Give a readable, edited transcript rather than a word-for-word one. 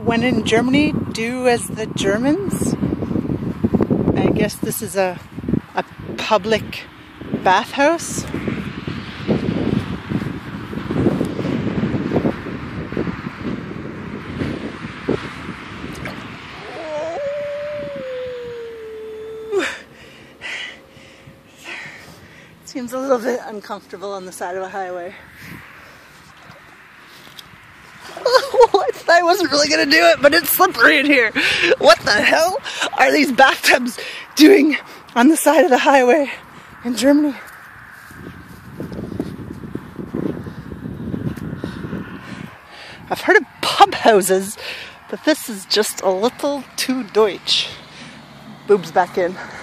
when in Germany, do as the Germans. I guess this is a public bathhouse. Seems a little bit uncomfortable on the side of a highway. I wasn't really gonna do it, but it's slippery in here. What the hell are these bathtubs doing on the side of the highway in Germany? I've heard of pub houses, but this is just a little too Deutsch. Boobs back in.